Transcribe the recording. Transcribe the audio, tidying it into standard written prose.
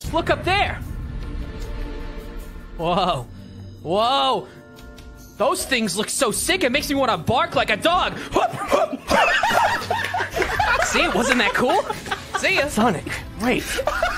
Look up there. Whoa. Whoa. Those things look so sick, it makes me want to bark like a dog. See, wasn't that cool? See ya. Sonic, wait.